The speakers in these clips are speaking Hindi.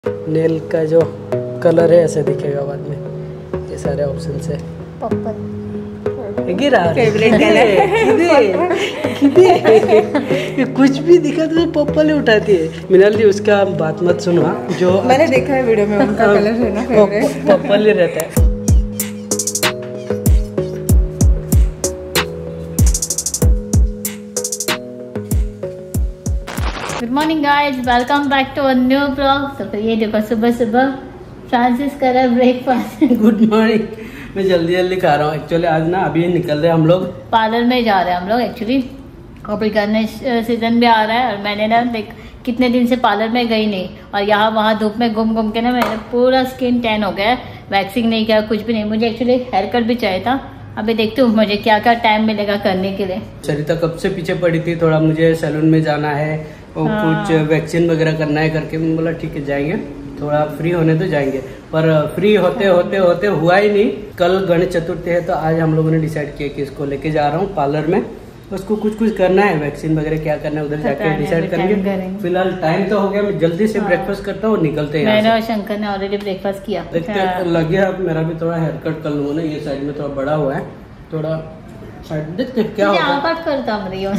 नेल का जो कलर है ऐसे दिखेगा बाद में। ये सारे ऑप्शन है। पर्पल गिरा फेवरेट कलर ये कुछ भी दिखा तो पर्पल ही उठाती है। मिनल जी उसका बात मत सुनो, जो मैंने देखा है वीडियो में, उनका कलर है ना फेवरेट, पर्पल ही रहता है। Good morning guys, welcome back to a new blog. तो फिर ये देखो सुबह सुबह फ्रांसिस कर रहा है ब्रेकफास्ट। Good morning. मैं जल्दी जल्दी खा रहा हूँ एक्चुअली। आज ना अभी निकल रहे हम लोग, पार्लर में जा रहे हैं हम लोग एक्चुअली। कॉपी करने सीजन भी आ रहा है और मैंने ना देख कितने दिन से पार्लर में गई नहीं, और यहाँ वहाँ धूप में घूम घूम के ना मेरा पूरा स्किन टैन हो गया है। वैक्सिंग नहीं किया, कुछ भी नहीं। मुझे एक्चुअली हेयर कट भी चाहिए था। अभी देखती हूँ मुझे क्या क्या टाइम मिलेगा करने के लिए। सरिता कब से पीछे पड़ी थी, थोड़ा मुझे सैलून में जाना है और कुछ वैक्सीन वगैरह करना है करके। मैं बोला ठीक है जाएंगे, थोड़ा फ्री होने तो जाएंगे। पर फ्री होते होते होते हुआ ही नहीं। कल गणेश चतुर्थी है तो आज हम लोगों ने डिसाइड किया कि इसको लेके जा रहा हूँ पार्लर में। उसको कुछ कुछ करना है, वैक्सीन वगैरह क्या करना है उधर जाके डिसाइड करेंगे। फिलहाल टाइम तो हो गया, मैं जल्दी से ब्रेकफास्ट करता हूँ और निकलते हैं। मैंने और शंकर ने ऑलरेडी ब्रेकफास्ट किया। देखते लगे अब मेरा भी थोड़ा हेयर कट कर लूंगा ना, ये साइड में थोड़ा बड़ा हुआ है, थोड़ा साइड देखते क्या होगा। कट करता हूँ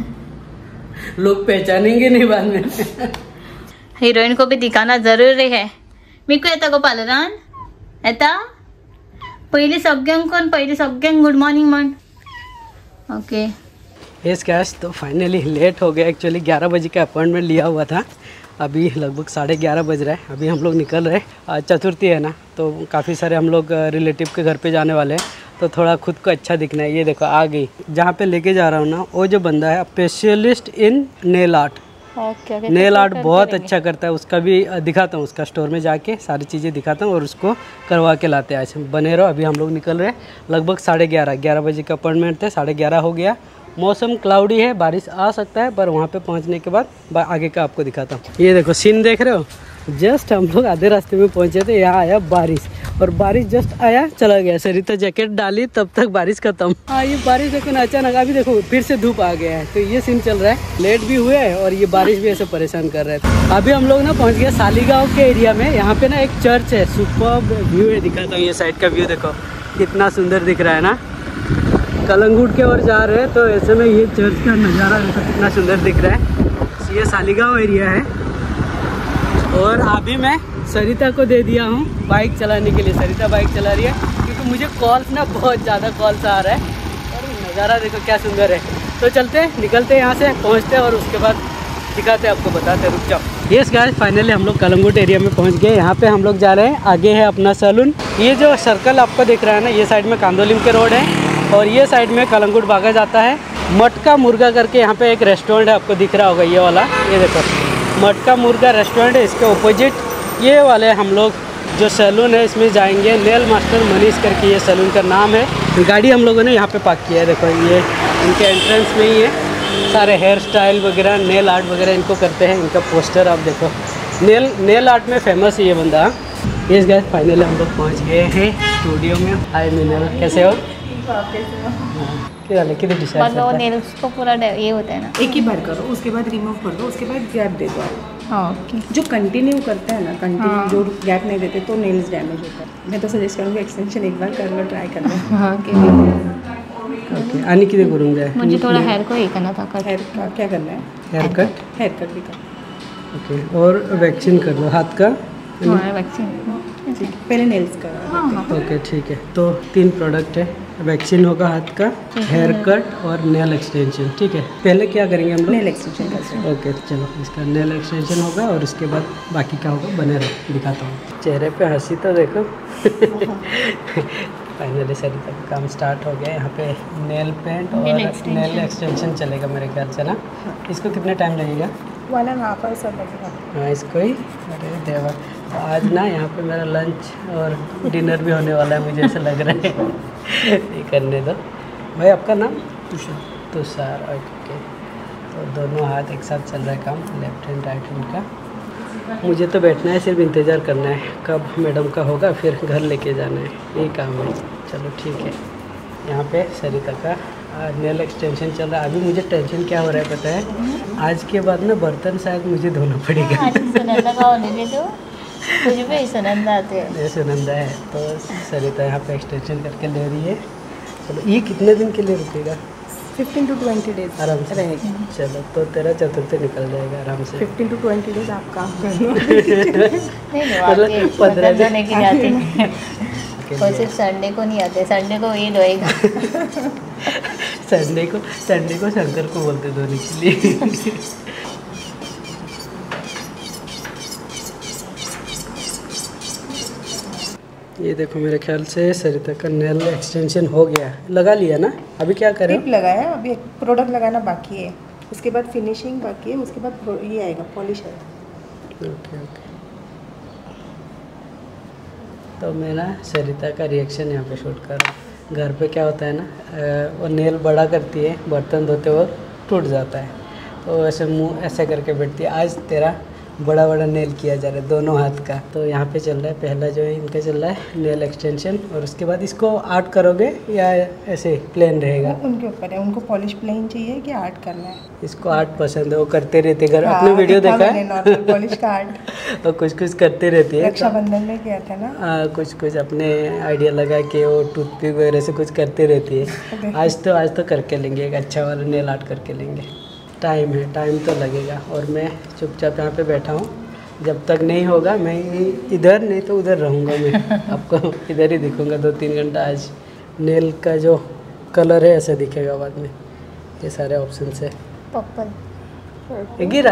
लोग पहचानेंगे नहीं बाद में। हीरोइन को भी दिखाना जरूरी है। मीकू येता गो पार्लरान येता पहिले सगळ्यांक गुड मॉर्निंग म्हण। ओके यस कैश, तो फाइनली लेट हो गया एक्चुअली। 11 बजे का अपॉइंटमेंट लिया हुआ था, अभी लगभग 11:30 बज रहा है। अभी हम लोग निकल रहे हैं, आज चतुर्थी है ना, तो काफ़ी सारे हम लोग रिलेटिव के घर पे जाने वाले हैं, तो थोड़ा खुद को अच्छा दिखना है। ये देखो आ गई जहाँ पे लेके जा रहा हूँ ना, वो जो बंदा है specialist in nail art. Nail art बहुत अच्छा करता है, उसका भी दिखाता हूँ। उसका स्टोर में जाके सारी चीज़ें दिखाता हूँ और उसको करवा के लाते हैं। आज बने रहो, अभी हम लोग निकल रहे हैं लगभग 11:30 बजे का अपॉइंटमेंट थे, 11:30 हो गया। मौसम क्लाउडी है, बारिश आ सकता है, पर वहाँ पे पहुँचने के बाद आगे का आपको दिखाता हूँ। ये देखो सीन देख रहे हो, जस्ट हम लोग आधे रास्ते में पहुँचे थे, यहाँ आया बारिश, और बारिश जस्ट आया चला गया। सरिता जैकेट डाली तब तक बारिश खत्म। हाँ ये बारिश देखो ना, अचानक अभी देखो फिर से धूप आ गया है। तो ये सीन चल रहा है, लेट भी हुए हैं और ये बारिश भी ऐसे परेशान कर रहे थे। अभी हम लोग ना पहुँच गए सालीगांव के एरिया में। यहाँ पे ना एक चर्च है, सुपर्ब व्यू है, दिखाता हूँ। ये साइड का व्यू देखो कितना सुंदर दिख रहा है ना। कलंगुट के ओर जा रहे हैं तो ऐसे में ये चर्च का नज़ारा देखो कितना सुंदर दिख रहा है। ये सालीगांव एरिया है। और अभी मैं सरिता को दे दिया हूँ बाइक चलाने के लिए। सरिता बाइक चला रही है क्योंकि मुझे कॉल्स ना बहुत ज़्यादा कॉल्स आ रहा है, और नज़ारा देखो क्या सुंदर है। तो चलते हैं, निकलते हैं यहाँ से, पहुँचते हैं और उसके बाद दिखाते हैं आपको, बताते हैं। रुक जाओ। यस गाइस, फाइनली हम लोग कलंगुट एरिया में पहुँच गए। यहाँ पे हम लोग जा रहे हैं, आगे है अपना सैलून। ये जो सर्कल आपको दिख रहा है ना, ये साइड में कांदोलिम के रोड है और ये साइड में कलंगुट बागा जाता है। मटका मुर्गा करके यहाँ पे एक रेस्टोरेंट है, आपको दिख रहा होगा ये वाला। ये देखो मटका मुर्गा रेस्टोरेंट है, इसके ऑपोजिट ये वाले हम लोग जो सैलून है इसमें जाएंगे। नेल मास्टर मनीष करके ये सैलून का नाम है। गाड़ी हम लोगों ने यहाँ पे पार्क किया है, देखो ये इनके एंट्रेंस में ही है। सारे हेयर स्टाइल वगैरह, नेल आर्ट वगैरह इनको करते हैं। इनका पोस्टर आप देखो, नेल आर्ट में फेमस है ये बंदा। ये गाइस फाइनली हम लोग पहुँच गए हैं स्टूडियो में। हाय मिनल, कैसे हो? किधर डिसाइड नेल्स को पूरा ये होता है ना, एक ही बार करो, उसके बाद रिमूव कर दो, उसके बाद गैप दे दो। हाँ जो कंटिन्यू करते हैं ना, कंटिन्यू जो गैप नहीं देते तो नेल्स डैमेज होता है। मैं तो सजेस्ट करूँगी एक्सटेंशन एक बार कर लो, ट्राई कर लो। हाँ ओके आणि किती करून जाए? मुझे थोड़ा हेयर को ये करना था, हेयर का क्या करना है? हेयर कट भी कर। ओके, और वैक्सीन कर दो हाथ का। हाँ वैक्सीन, पहले नेल्स का। हाँ ओके ठीक है, तो 3 प्रोडक्ट है। वैक्सीन होगा हाथ का, हेयर कट और नेल एक्सटेंशन। ठीक है, पहले क्या करेंगे हम लोग? Nail extension. ओके चलो, इसका नेल एक्सटेंशन होगा और उसके बाद बाकी का होगा। बने रहो, दिखाता हूँ। चेहरे पे हंसी तो देखो। फाइनली सरिता का काम स्टार्ट हो गया। यहाँ पे नेल पेंट और नेल एक्सटेंशन चलेगा मेरे ख्याल से ना। इसको कितने टाइम लगेगा? 1.5 आवर सब लगेगा। हाँ इसको ही। अरे देवा, तो आज ना यहाँ पे मेरा लंच और डिनर भी होने वाला है, मुझे ऐसा लग रहा है। ये करने दो भाई। आपका नाम? तुषार। ओके, तो दोनों हाथ एक साथ चल रहा है काम, लेफ्ट हैंड राइट हैंड का। मुझे तो बैठना है, सिर्फ इंतज़ार करना है कब मैडम का होगा, फिर घर लेके जाना है, यही काम है। चलो ठीक है। यहाँ पे सरिता का नेल एक्सटेंशन चल रहा है। अभी मुझे टेंशन क्या हो रहा है पता है? आज के बाद ना बर्तन शायद मुझे धोना पड़ेगा। मुझे भी सुनंदा आते हैं। ये सुनंदा है, तो सरिता यहाँ पे एक्सटेंशन करके ले रही है। चलो, ये कितने दिन के लिए रुकेगा? 15 to 20 डेज आराम से रहेगी। चलो, तो तेरा चतुर्थी निकल जाएगा आराम से। 15 to 20 डेज आप काम करना। नहीं आते, 15 दिन नहीं की जाती है। और सिर्फ संडे को नहीं आते, संडे को ईद होएगा। संडे को शंकर को बोलते धोने के लिए। ये देखो, मेरे ख्याल से सरिता का नेल एक्सटेंशन हो गया, लगा लिया ना? अभी क्या करें? टिप लगाया, अभी एक प्रोडक्ट लगाना बाकी है, उसके बाद फिनिशिंग बाकी है, उसके बाद ये आएगा पॉलिश आएगा। Okay okay. तो मैं ना सरिता का रिएक्शन यहाँ पे शूट कर रहा हूँ। घर पे क्या होता है ना, वो नेल बड़ा करती है, बर्तन धोते वक्त टूट जाता है, तो ऐसे मुंह ऐसे करके बैठती है। आज तेरा बड़ा बड़ा नेल किया जा रहा है दोनों हाथ का। तो यहाँ पे चल रहा है पहला जो है इनका चल रहा है नेल एक्सटेंशन, और उसके बाद इसको आर्ट करोगे या ऐसे प्लेन रहेगा? उनके ऊपर है, उनको पॉलिश प्लेन चाहिए कि आर्ट करना है। इसको आर्ट पसंद है, वो करते रहते घर। अपने वीडियो देखा है नॉर्मल पॉलिश का आर्ट। तो कुछ करते रहती है। रक्षाबंधन में किया था ना। कुछ अपने आइडिया लगा के वो टूथपिक वगैरह से कुछ करते रहती है। आज तो करके लेंगे, एक अच्छा वाला नेल आर्ट करके लेंगे। टाइम तो लगेगा, और मैं चुपचाप यहाँ पे बैठा हूँ। जब तक नहीं होगा मैं इधर नहीं तो उधर रहूँगा। मैं आपको इधर ही दिखूँगा 2-3 घंटा। आज नेल का जो कलर है ऐसे दिखेगा बाद में। ये सारे ऑप्शन है। पर्पल गिरा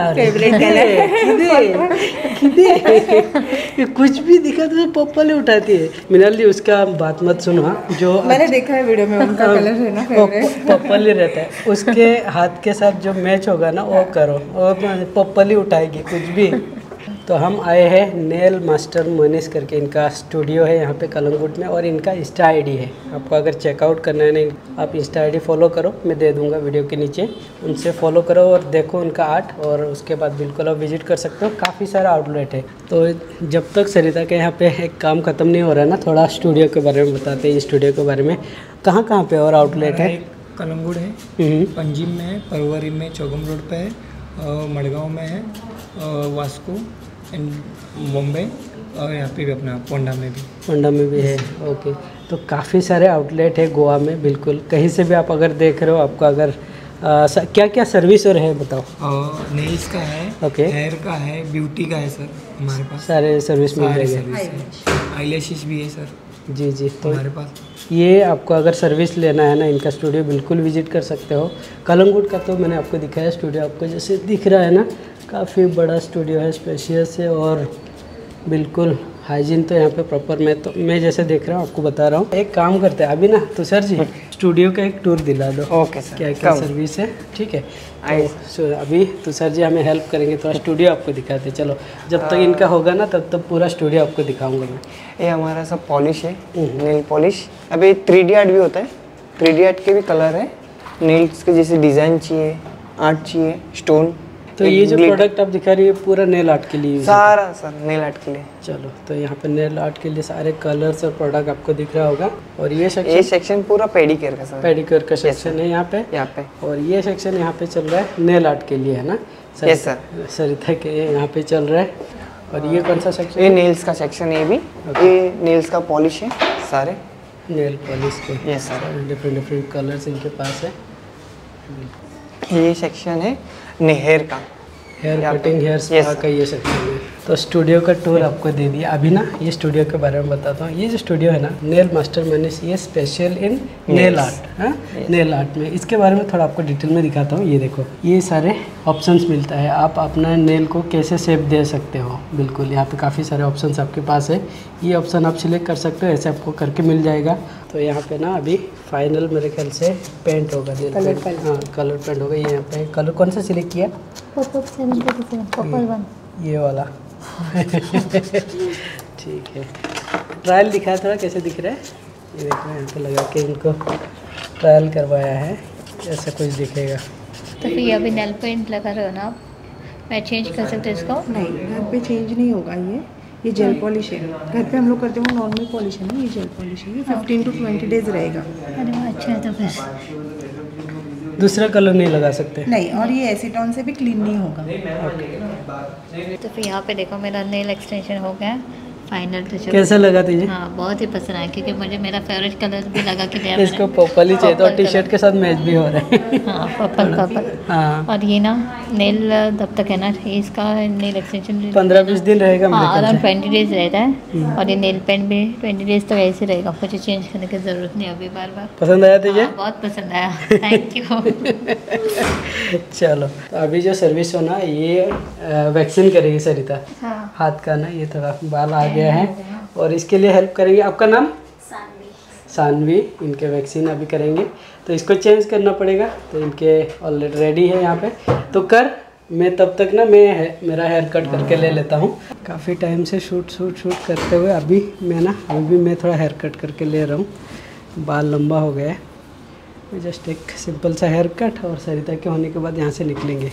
किदे कुछ भी दिखा तो पप्पल ही उठाती है। मिनाली, उसका बात मत सुनो। जो मैंने देखा है वीडियो में, उनका कलर है ना फेवरेट, पप्पल ही रहता है। उसके हाथ के साथ जो मैच होगा ना वो करो, और पप्पल ही उठाएगी कुछ भी। तो हम आए हैं नेल मास्टर मनीष करके, इनका स्टूडियो है यहाँ पे कलंगुट में, और इनका इंस्टा आईडी है। आपको अगर चेकआउट करना है ना, आप इंस्टा आईडी फॉलो करो, मैं दे दूँगा वीडियो के नीचे। उनसे फॉलो करो और देखो उनका आर्ट, और उसके बाद बिल्कुल आप विजिट कर सकते हो। काफ़ी सारा आउटलेट है। तो जब तक सरिता के यहाँ पे एक काम ख़त्म नहीं हो रहा है ना, थोड़ा स्टूडियो के बारे में बताते हैं। स्टूडियो के बारे में कहाँ पे और आउटलेट है? कलंगुट है, पंजिम में है, परवरी में चौगम रोड पे है, मड़गांव में है, वास्को एंड बॉम्बे, और यहाँ पे भी अपना पोंडा में भी है। ओके, तो काफ़ी सारे आउटलेट है गोवा में। बिल्कुल कहीं से भी आप अगर देख रहे हो, आपको अगर क्या क्या सर्विस और है बताओ? नेल्स का है, ओके, हेयर का है, ब्यूटी का है सर हमारे पास। सारे सर्विस मिल जाएंगे। आईलैशेस भी है सर जी। तो हमारे पास ये आपको अगर सर्विस लेना है ना, इनका स्टूडियो बिल्कुल विजिट कर सकते हो। कलंगुट का तो मैंने आपको दिखाया स्टूडियो, आपको जैसे दिख रहा है ना, काफ़ी बड़ा स्टूडियो है, स्पेशियस है, और बिल्कुल हाइजीन तो यहाँ पे प्रॉपर। मैं जैसे देख रहा हूँ आपको बता रहा हूँ। एक काम करते हैं अभी ना, तुषार जी स्टूडियो का एक टूर दिला दो। ओके सर, क्या क्या सर्विस है, ठीक है? तो अभी तुषार जी हमें हेल्प करेंगे, थोड़ा स्टूडियो आपको दिखाते। चलो, जब तक इनका होगा ना तब तक पूरा स्टूडियो आपको दिखाऊंगा मैं। ये हमारा सब पॉलिश है, नेल पॉलिश। अभी 3D आर्ट भी होता है, 3D आर्ट के भी कलर है। नेल्स के जैसे डिज़ाइन चाहिए, आर्ट चाहिए, स्टोन। तो ये जो प्रोडक्ट आप दिखा रही है पूरा नेल आर्ट के लिए? सारा सर नेल आर्ट के लिए। चलो, तो यहाँ पे नेल आर्ट के लिए सारे कलर्स और प्रोडक्ट आपको दिख रहा होगा। और ये सेक्शन पूरा पेडिक्योर का सर, पेडिक्योर का सेक्शन है यहाँ पे। और ये सेक्शन यहाँ पे चल रहा है नेल आर्ट के लिए, है ना? यस सर, सरिता के यहाँ पे चल रहा है। और ये कौन सा सेक्शन? ये नेल्स का सेक्शन है। भी ये नेल्स का पॉलिश है, सारे नेल पॉलिश के। यस सर, डिफरेंट कलर्स इनके पास है। ये सेक्शन है हेयर का, हेयर कटिंग, हेयर स्पा का ये सेक्शन है। तो स्टूडियो का टूर आपको दे दिया। अभी ना ये स्टूडियो के बारे में बताता हूँ। ये जो स्टूडियो है ना, नेल मास्टर मनीष, ये स्पेशल इन नेल आर्ट है, नेल आर्ट में। इसके बारे में थोड़ा आपको डिटेल में दिखाता हूँ। ये देखो, ये सारे ऑप्शंस मिलता है, आप अपना नेल को कैसे शेप दे सकते हो। बिल्कुल यहाँ पे काफ़ी सारे ऑप्शंस आपके पास है। ये ऑप्शन आप सिलेक्ट कर सकते हो, ऐसे आपको करके मिल जाएगा। तो यहाँ पे ना अभी फाइनल मेरे ख्याल से पेंट होगा, कलर पेंट होगा। ये यहाँ पे कलर कौन सा सिलेक्ट किया? पर्पल 1 ये वाला। ठीक है, ट्रायल दिखाया थोड़ा कैसे दिख रहा है। ये देखो, यहाँ पे लगा के इनको ट्रायल करवाया है, ऐसा कुछ दिखेगा। तो फिर अभी नेल पेंट लगा रहे हो ना आप, मैं चेंज कर सकते हो इसको? नहीं, घर पे चेंज नहीं होगा। ये जेल पॉलिश है। घर पे हम लोग करते हैं नॉर्मल पॉलिश है ना, ये जेल पॉलिश है। ये 15 to 20 डेज रहेगा। अरे वाह, अच्छा है। तो फिर दूसरा कलर नहीं लगा सकते? नहीं, और ये एसीटोन से भी क्लीन नहीं होगा। तो फिर यहाँ पे देखो मेरा नेल एक्सटेंशन हो गया फाइनल टच। कैसा लगा तुझे? हाँ, बहुत ही पसंद आया क्योंकि मुझे मेरा फेवरेट कलर भी लगा कि दिया इसको पर्पल ही चाहिए, तो टी शर्ट के साथ मैच भी हो रहा है। हाँ, पर्पल। हाँ, और ये ना नेल तब तक है ना, इसका नेल एक्सटेंशन 15-20 दिन रहेगा मेरे हाँ, ख्याल अराउंड से। 20 डेज रहता है। और ये नेल पेंट भी 20 डेज तक ऐसे रहेगा, मुझे चेंज करने की ज़रूरत नहीं अभी बार बार। पसंद आया तुझे? हाँ, बहुत पसंद आया, थैंक यू। चलो, तो अभी जो सर्विस हो ना, ये वैक्सीन करेगी सरिता। हाँ। हाथ का ना ये थोड़ा बाल आ गया है और इसके लिए हेल्प करेंगे। आपका नाम? सानवी। इनके वैक्सीन अभी करेंगे तो इसको चेंज करना पड़ेगा, तो इनके ऑलरेडी रेडी है यहाँ पे। तो कर, मैं तब तक ना मेरा हेयर कट करके ले लेता हूँ। काफ़ी टाइम से शूट करते हुए अभी मैं थोड़ा हेयर कट करके ले रहा हूँ। बाल लंबा हो गया है, जस्ट एक सिंपल सा हेयर कट और सरिता के होने के बाद यहाँ से निकलेंगे।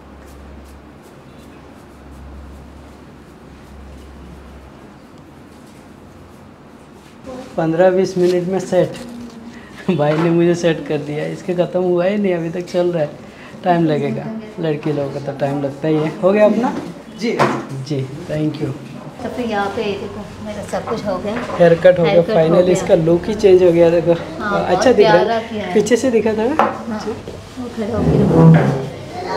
पंद्रह 20 मिनट में सेट। भाई ने मुझे सेट कर दिया। इसके ख़त्म हुआ ही नहीं, अभी तक चल रहा है। टाइम लगेगा, लड़की लोगों का तो टाइम लगता ही है। हो गया अपना? जी, थैंक यू। तो फिर यहाँ पे देखो मेरा सब कुछ हो गया, हेयर कट हो गया Haircut हो फाइनली। गया। इसका लुक ही चेंज हो गया, देखो। हाँ, अच्छा बहुत दिख रहा प्यारा किया है, है। पीछे से दिखा था। हाँ, वो खड़े होके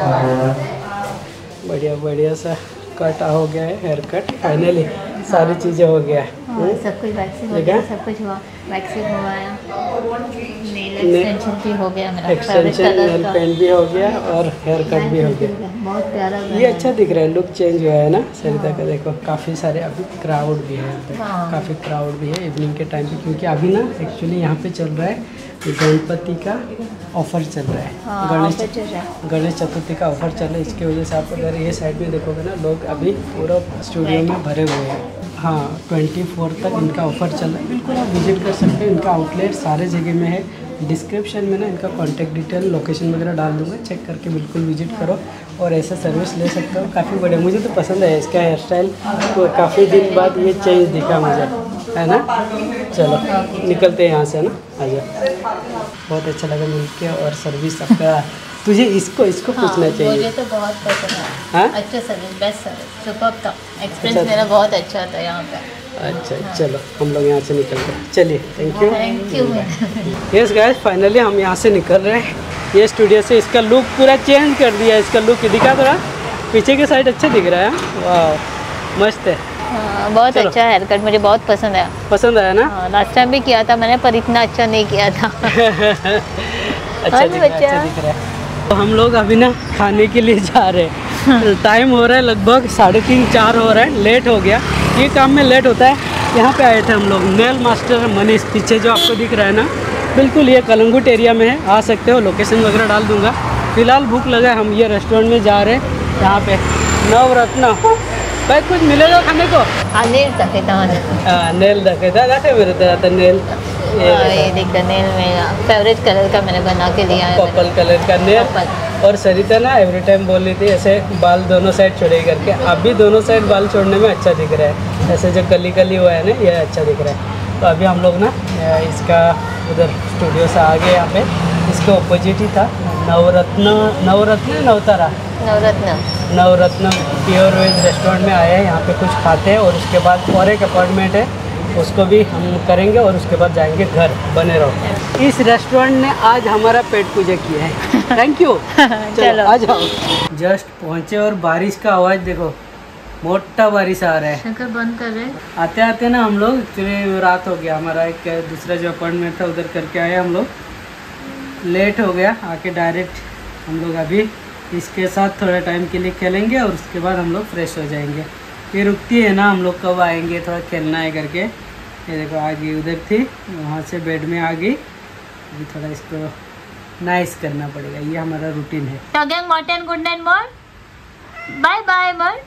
बढ़िया सा कट हो गया है, हेयर कट फाइनली। सारी चीज़ें हो गया है। हाँ, सब कुछ वैक्सिंग हो देखा? गया, सब कुछ हुआ, वैक्सिंग हुआ है, नेल एक्सटेंशन भी हो गया मेरा, एक्सटेंशन, नेल पेंट भी हो गया और हेयर कट भी हो गया। बहुत प्यारा ये अच्छा दिख रहा है, लुक चेंज हुआ है ना सरिता का। देखो काफ़ी सारे अभी क्राउड भी है यहाँ पे। हाँ। काफ़ी क्राउड भी है इवनिंग के टाइम पे, क्योंकि अभी ना एक्चुअली यहाँ पे चल रहा है गणपति का ऑफर चल रहा है। हाँ, गणेश चतुर्थी का ऑफर चल रहा है। इसकी वजह से आप अगर ये साइड में देखोगे ना, लोग अभी पूरा स्टूडियो में भरे हुए हैं। हाँ, 24 तक इनका ऑफर चल रहा है। बिल्कुल आप विजिट कर सकते हैं। इनका आउटलेट सारे जगह में है। डिस्क्रिप्शन में ना इनका कॉन्टैक्ट डिटेल, लोकेशन वगैरह डाल दूंगा, चेक करके बिल्कुल विजिट करो और ऐसा सर्विस ले सकते हो। काफ़ी बढ़िया, मुझे तो पसंद है इसका हेयर स्टाइल। तो काफ़ी दिन बाद ये चेंज दिखा मुझे, है ना। चलो निकलते हैं यहाँ से, है ना। आजा, बहुत अच्छा लगा मिलके और सर्विस आपका। तुझे इसको पूछना चाहिए। मुझे तो बहुत पसंद है। हाँ? अच्छा सर्विस, बेस्ट सर्विस, सुपर्ब था। एक्सपीरियंस मेरा बहुत अच्छा था यहाँ पे। अच्छा, चलो हम लोग यहाँ से निकल गए। चलिए, thank you. Thank you. Yes guys, finally हम यहाँ से निकल रहे हैं। ये स्टूडियो से इसका लुक पूरा चेंज कर दिया। इसका लुक दिखा थोड़ा, पीछे के साइड अच्छा दिख रहा है। वाह, मस्त है। हाँ, बहुत चलो। अच्छा हेयर कट, मुझे बहुत पसंद आया। पसंद आया ना? हाँ, लास्ट टाइम भी किया था मैंने, पर इतना अच्छा नहीं किया था। अच्छा दिख रहा है। तो हम लोग अभी ना खाने के लिए जा रहे हैं। टाइम हो रहा है लगभग 3:30-4 हो रहा है। लेट हो गया, ये काम में लेट होता है। यहाँ पे आए थे हम लोग, नेल मास्टर मनीष, पीछे जो आपको दिख रहा है ना, बिल्कुल ये कलंगुट एरिया में है। आ सकते हो, लोकेशन वगैरह डाल दूंगा। फिलहाल भूख लगा है, हम ये रेस्टोरेंट में जा रहे हैं। यहाँ पे नवरत्न। भाई कुछ मिलेगा खाने को? नेल रखे था, नेल रखे था मेरे तरह नेल। ये देख नेल मेरा फेवरेट कलर का मैंने बना के दिया है। पर्पल कलर का नेल। और सरिता ना एवरी टाइम बोल रही थी ऐसे बाल दोनों साइड छोड़े करके। अभी दोनों साइड बाल छोड़ने में अच्छा दिख रहा है। ऐसे जो कली हुआ है ना, ये अच्छा दिख रहा है। तो अभी हम लोग ना इसका उधर स्टूडियो से आगे यहाँ पे इसके ऑपोजिट ही था नवरत्न प्योर वेज रेस्टोरेंट में आए हैं। यहाँ पे कुछ खाते हैं और उसके बाद और एक अपॉइंटमेंट है, उसको भी हम करेंगे और उसके बाद जाएंगे घर। बने रहो। इस रेस्टोरेंट ने आज हमारा पेट पूजा किया है। Thank you. चलो आ जाओ। जस्ट पहुँचे और बारिश का आवाज़ देखो, मोटा बारिश आ रहा है। शंकर बंद कर रहे हैं। आते आते ना हम लोग, एक्चुअली रात हो गया। हमारा एक दूसरा जो अपॉइंटमेंट था उधर करके आए हम लोग, लेट हो गया। आके डायरेक्ट हम लोग अभी इसके साथ थोड़ा टाइम के लिए खेलेंगे और उसके बाद हम लोग फ्रेश हो जाएंगे। ये रुकती है ना, हम लोग कब आएंगे, थोड़ा खेलना है करके। ये देखो आ गई, उधर थी, वहाँ से बेड में आ गई। अभी थोड़ा इसको नाइस करना पड़ेगा, ये हमारा रूटीन है। Good night Mor, bye bye Mor.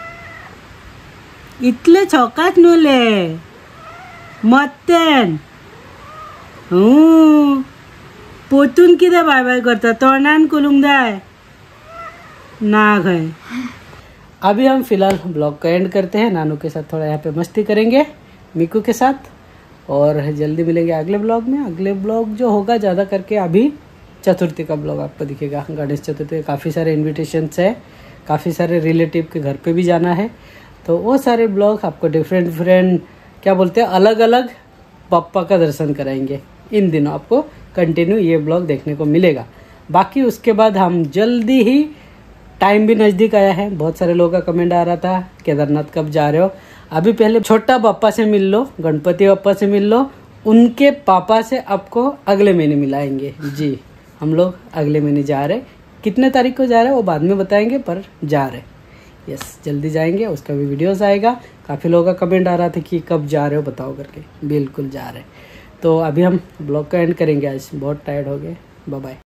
इतले चौकात नुले मत्तेन पोतून किती बाय बाय करता, तोंडान कुलूंग जाय ना गए। अभी हम फिलहाल ब्लॉग का एंड करते हैं। नानू के साथ थोड़ा यहाँ पे मस्ती करेंगे, मिकू के साथ, और जल्दी मिलेंगे अगले ब्लॉग में। अगले ब्लॉग जो होगा ज़्यादा करके अभी चतुर्थी का ब्लॉग आपको दिखेगा। गणेश चतुर्थी काफ़ी सारे इन्विटेशंस है, काफ़ी सारे रिलेटिव के घर पे भी जाना है, तो वो सारे ब्लॉग आपको डिफरेंट क्या बोलते हैं, अलग अलग पप्पा का दर्शन कराएंगे। इन दिनों आपको कंटिन्यू ये ब्लॉग देखने को मिलेगा। बाकी उसके बाद हम जल्दी ही, टाइम भी नज़दीक आया है, बहुत सारे लोगों का कमेंट आ रहा था केदारनाथ कब जा रहे हो। अभी पहले छोटा पापा से मिल लो, गणपति पापा से मिल लो, उनके पापा से आपको अगले महीने मिलाएंगे। जी, हम लोग अगले महीने जा रहे, कितने तारीख को जा रहे हैं वो बाद में बताएंगे, पर जा रहे। यस, जल्दी जाएंगे, उसका भी वीडियोस आएगा। काफ़ी लोगों का कमेंट आ रहा था कि कब जा रहे हो बताओ करके, बिल्कुल जा रहे। तो अभी हम ब्लॉग का एंड करेंगे, आज बहुत टायर्ड हो गए। Bye bye.